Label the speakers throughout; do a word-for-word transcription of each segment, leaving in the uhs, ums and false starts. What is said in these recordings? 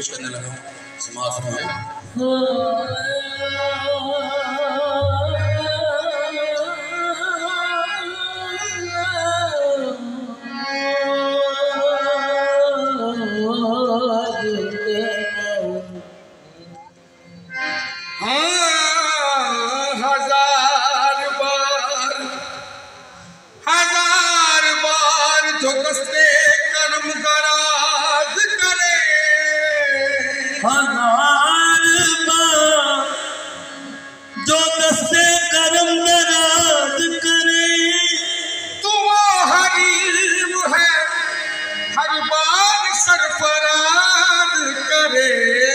Speaker 1: पेश करने लगा हूँ। समाज में
Speaker 2: हजार बार हजार बार जो कस्ते कर्म दराज करे,
Speaker 3: हजार बार जो कस्ते कर्म दराज करे,
Speaker 2: तू वो हरीम है हर बार सरफराज करे।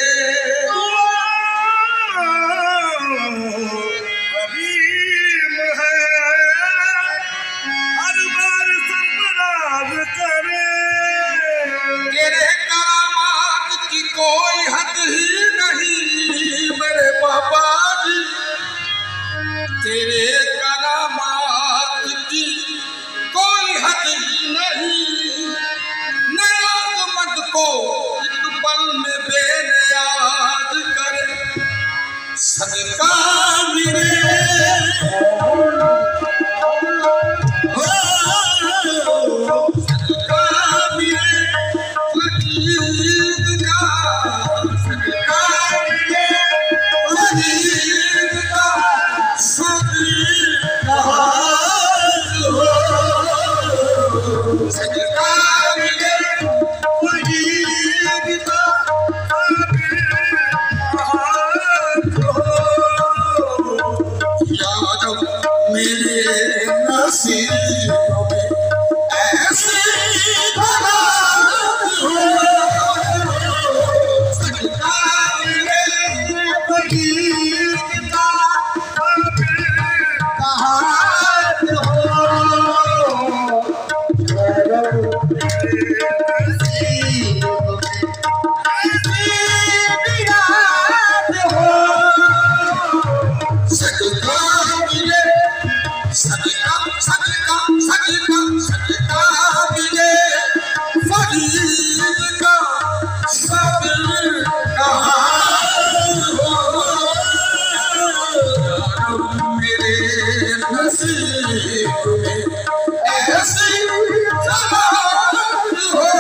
Speaker 2: कोई हद ही नहीं मेरे बाबा जी, तेरे करामात की कोई हद ही नहीं। नियाज़मंद को एक पल में बेनियाज करे, सदका मिले मेरे नसीबों में ऐसी बारात हो, सजदा मिले फकीर का कहात हो। मेरे नसीबों में ऐसी बारात हो, सजदा मिले सदका सदका सदका सदका मिले फकीर का सब्र हो। मेरे नसीब में ऐसी बारात हो,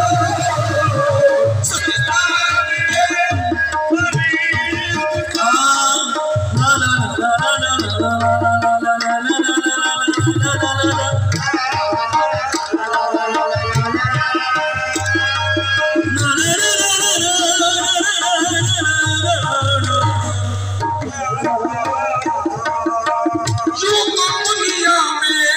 Speaker 2: सदका मिले फकीर का। यूं तो दुनिया में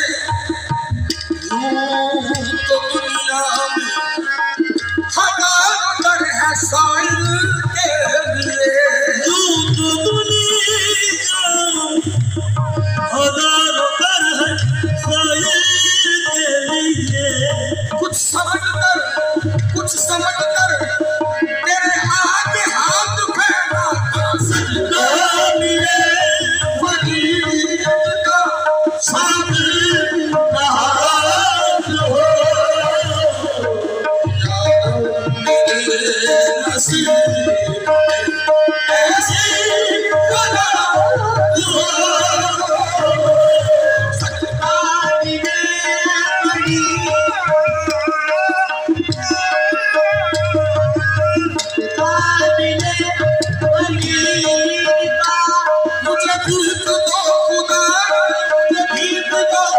Speaker 2: यूं तो दुनिया में हजार दर है साइल के लिए,
Speaker 3: यूं तो दुनिया हजार दर है साइल के लिए।
Speaker 2: कुछ समझ कर कुछ समझ कर तेरे आगे हाथ फैला, सजदा मिले फकीर का सब्र का हाथ हो। मेरे नसीब में ऐसी बारात हो, सजदा मिले मुझे भीख दो खुदा, मुझे भीख दो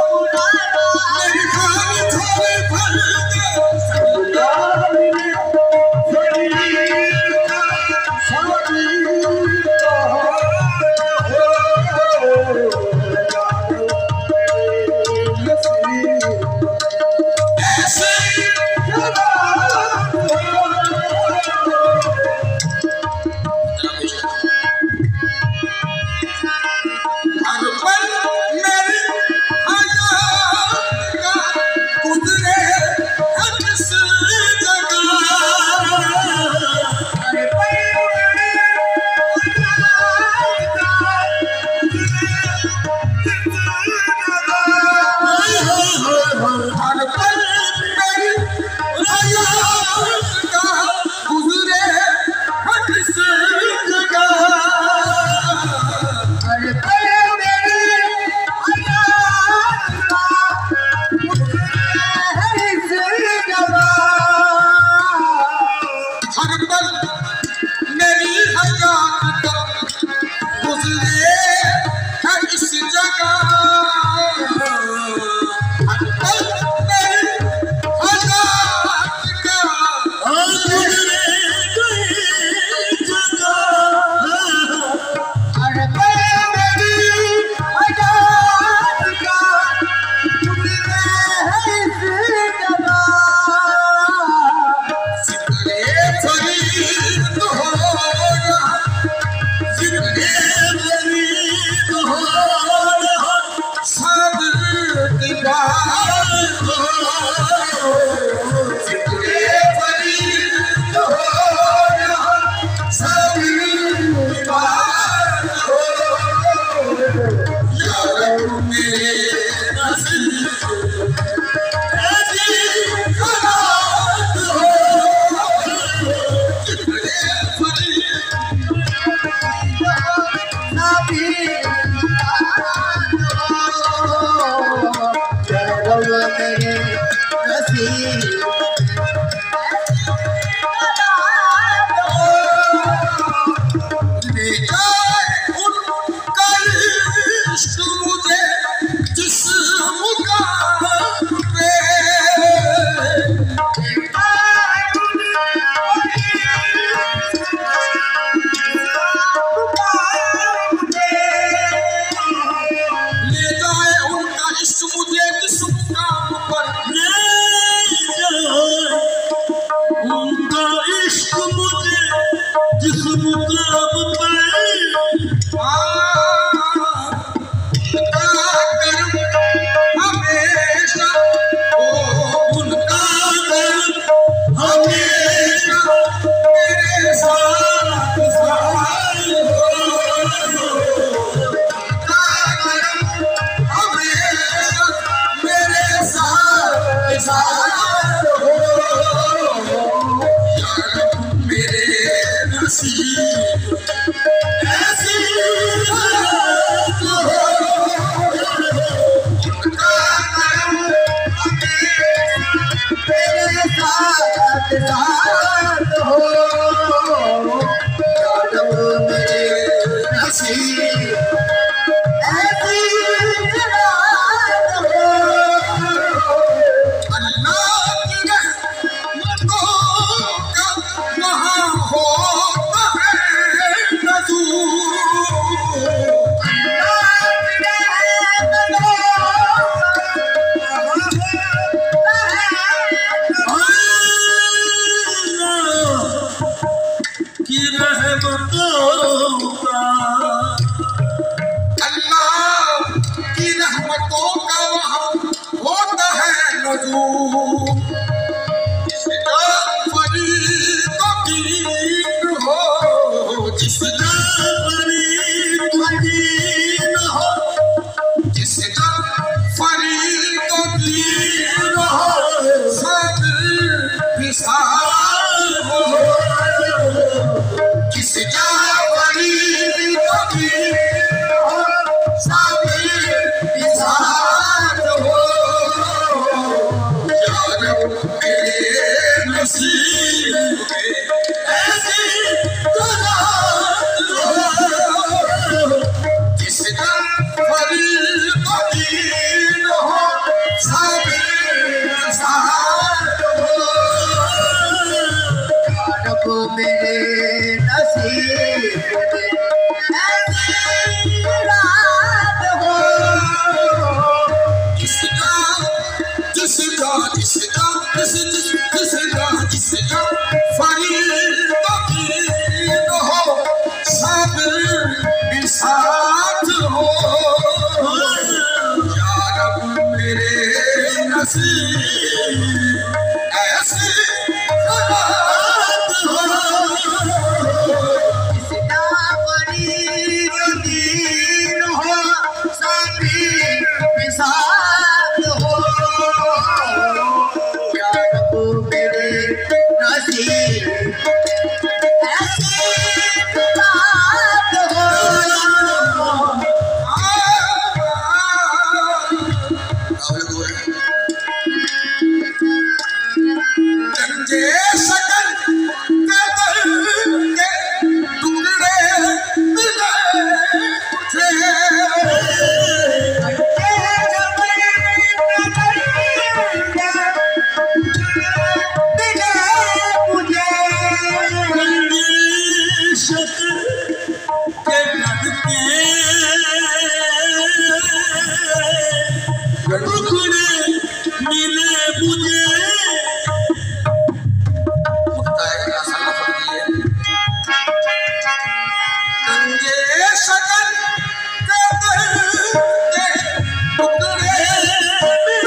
Speaker 2: सकल के दिल के टुकड़े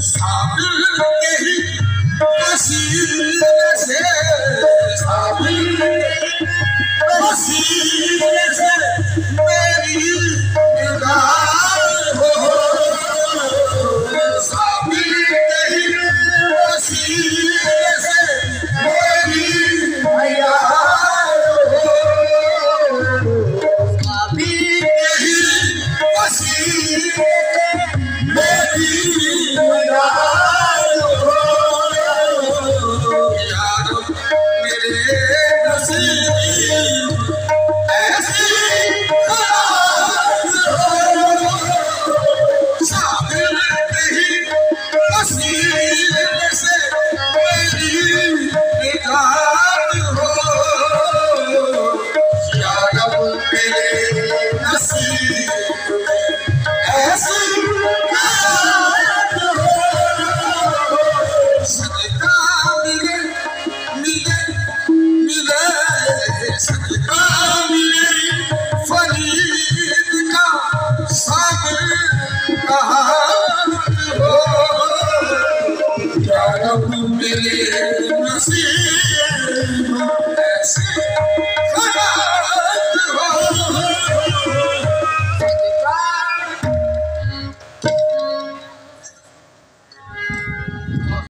Speaker 2: साबिर के ही वसीले से साबिर के वसीले